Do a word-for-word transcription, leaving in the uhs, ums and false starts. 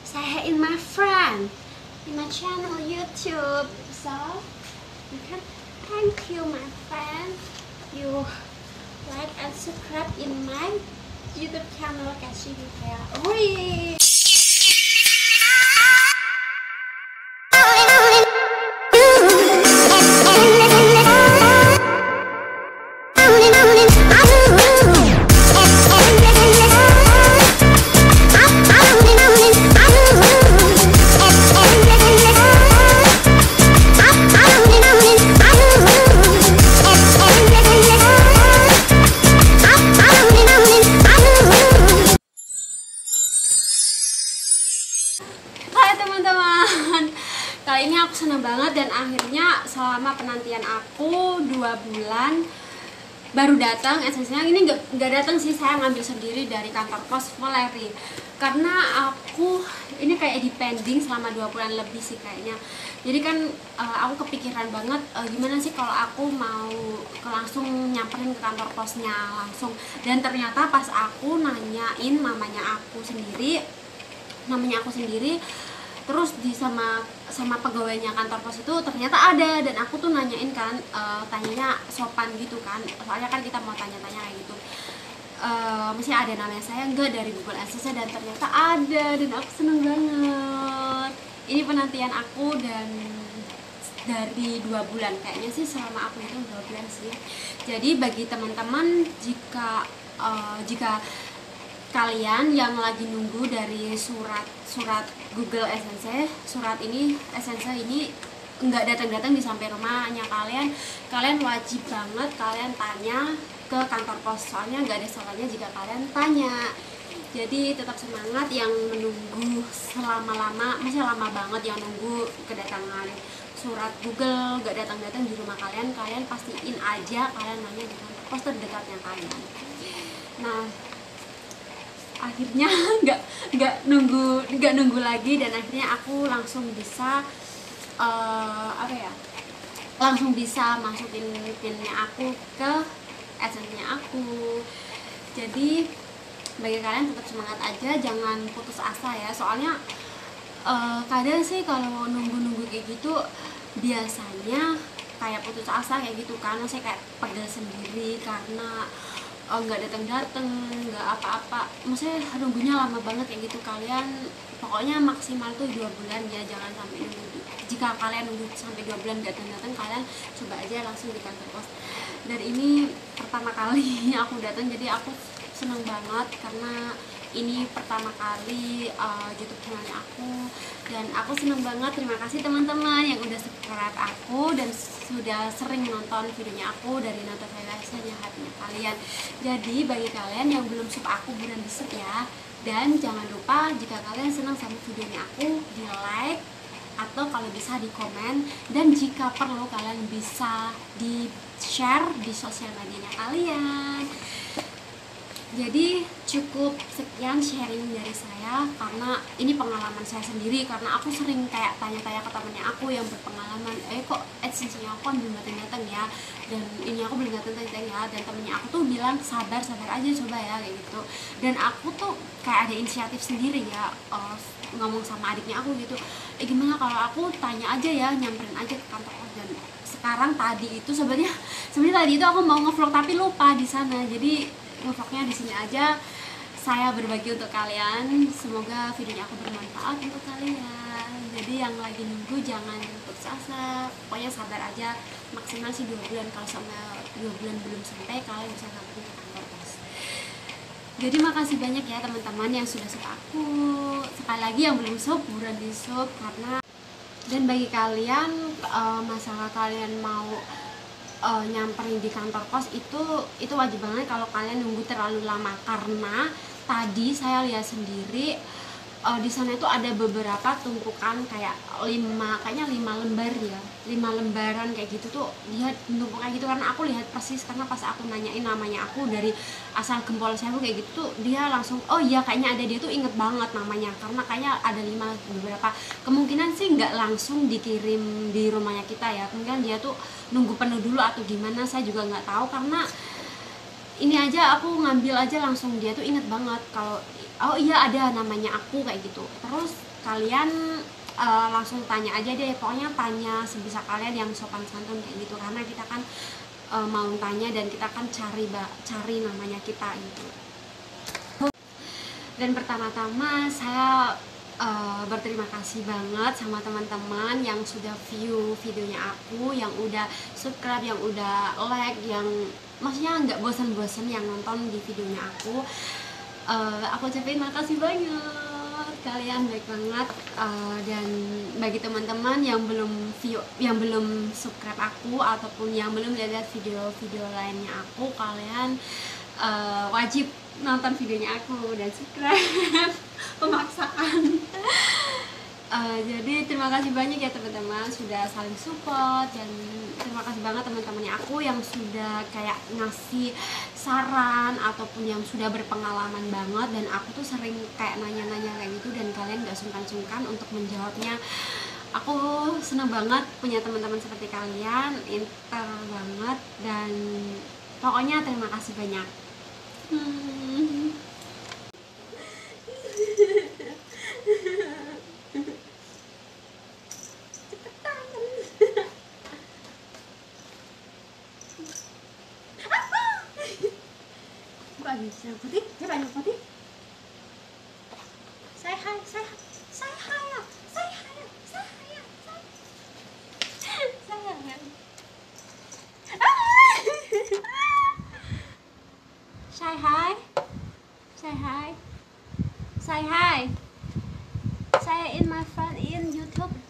say in my friend in my channel YouTube. So you can thank you my friend. You like and subscribe in my YouTube channel Kasih Divya. Oi. Hai teman-teman, kali ini aku senang banget dan akhirnya selama penantian aku dua bulan baru datang. Esensinya ini nggak nggak datang sih, saya ngambil sendiri dari kantor pos Voleri. Karena aku ini kayak di pending selama dua bulan lebih sih kayaknya. Jadi kan uh, aku kepikiran banget uh, gimana sih kalau aku mau ke langsung nyamperin ke kantor posnya langsung. Dan ternyata pas aku nanyain mamanya aku sendiri, namanya aku sendiri terus di sama sama pegawainya kantor pos itu ternyata ada, dan aku tuh nanyain kan, uh, tanyanya sopan gitu kan, soalnya kan kita mau tanya-tanya kayak gitu, uh, mesti ada namanya saya enggak dari Google Ads, dan ternyata ada, dan aku seneng banget. Ini penantian aku dan dari dua bulan kayaknya sih, selama aku itu dua bulan sih. Jadi bagi teman-teman, jika uh, jika kalian yang lagi nunggu dari surat surat Google Essence, surat ini Essence ini nggak datang-datang di sampai rumahnya kalian, kalian wajib banget kalian tanya ke kantor pos, soalnya nggak ada salahnya jika kalian tanya. Jadi tetap semangat yang menunggu selama-lama, masih lama banget yang nunggu kedatangan surat Google nggak datang-datang di rumah kalian, kalian pastiin aja kalian nanya di kantor pos terdekatnya kalian. Nah, akhirnya nggak nggak nunggu nggak nunggu lagi, dan akhirnya aku langsung bisa uh, apa ya langsung bisa masukin pinnya aku ke adsense-nya aku. Jadi bagi kalian tetap semangat aja, jangan putus asa ya, soalnya uh, kadang sih kalau nunggu-nunggu kayak gitu biasanya kayak putus asa kayak gitu kan, saya kayak pegel sendiri karena oh, nggak datang-datang, nggak apa-apa, maksudnya nunggunya lama banget kayak gitu. Kalian pokoknya maksimal tuh dua bulan ya, jangan sampai nunggu. Jika kalian nunggu sampai dua bulan nggak datang-datang, kalian coba aja langsung di kantor pos. Dan ini pertama kali aku datang, jadi aku seneng banget karena ini pertama kali uh, YouTube channelnya aku, dan aku seneng banget. Terima kasih teman-teman yang udah subscribe aku dan sudah sering nonton videonya aku dari notifikasinya hatinya kalian. Jadi bagi kalian yang belum sub aku, buruan di sub ya, dan jangan lupa jika kalian senang sama videonya aku, di like atau kalau bisa di komen, dan jika perlu kalian bisa di share di sosial medianya kalian. Jadi cukup sekian sharing dari saya, karena ini pengalaman saya sendiri, karena aku sering kayak tanya-tanya ke temennya aku yang berpengalaman, eh kok adsense-nya aku kan belum datang-datang ya, dan ini aku belum datang-datang ya, dan temennya aku tuh bilang sabar sabar aja, coba ya kayak gitu. Dan aku tuh kayak ada inisiatif sendiri ya, uh, ngomong sama adiknya aku gitu, eh gimana kalau aku tanya aja ya, nyamperin aja ke kantor. Dan sekarang tadi itu sebenarnya sebenarnya tadi itu aku mau ngevlog tapi lupa di sana, jadi ngevlognya di sini aja. Saya berbagi untuk kalian, semoga videonya aku bermanfaat untuk kalian. Jadi yang lagi nunggu jangan putus asa, pokoknya sabar aja, maksimal sih dua bulan. Kalau sampai dua bulan belum sampai, kalian bisa ngabung ke kantor pos. Jadi makasih banyak ya teman-teman yang sudah sub aku. Sekali lagi yang belum sub, buruan di sub, karena dan bagi kalian uh, masalah kalian mau Uh, nyamperin di kantor pos itu itu wajib banget kalau kalian nunggu terlalu lama, karena tadi saya lihat sendiri uh, di sana itu ada beberapa tumpukan kayak lima kayaknya lima lembar ya lima lembaran kayak gitu tuh, lihat numpuk kayak gitu. Karena aku lihat persis, karena pas aku nanyain namanya aku dari asal gempol saya kayak gitu tuh, dia langsung oh iya kayaknya ada, dia tuh inget banget namanya, karena kayaknya ada lima beberapa. Kemungkinan sih nggak langsung dikirim di rumahnya kita ya, kemungkinan dia tuh nunggu penuh dulu atau gimana, saya juga nggak tahu. Karena ini aja aku ngambil aja langsung, dia tuh inget banget kalau oh iya ada namanya aku kayak gitu. Terus kalian uh, langsung tanya aja deh, pokoknya tanya sebisa kalian yang sopan santun kayak gitu, karena kita kan uh, mau tanya dan kita kan cari cari namanya kita gitu. Dan pertama-tama saya uh, berterima kasih banget sama teman-teman yang sudah view videonya aku, yang udah subscribe, yang udah like, yang maksudnya nggak bosan-bosan yang nonton di videonya aku. Uh, aku ucapin makasih banyak, kalian baik banget. Uh, dan bagi teman-teman yang belum view, yang belum subscribe aku ataupun yang belum lihat video-video lainnya aku, kalian uh, wajib nonton videonya aku dan subscribe. Pemaksaan. Uh, jadi terima kasih banyak ya teman-teman sudah saling support, dan terima kasih banget teman-temannya aku yang sudah kayak ngasih saran ataupun yang sudah berpengalaman banget, dan aku tuh sering kayak nanya-nanya kayak gitu dan kalian gak sungkan-sungkan untuk menjawabnya. Aku senang banget punya teman-teman seperti kalian, inter banget, dan pokoknya terima kasih banyak. Hmm. Bisa putih, ya banyak putih. Say hi, say hi, say hi ya, say hi ya, say hi ya, say hi. Say hi, say hi, say hi. Saya in my friend in YouTube.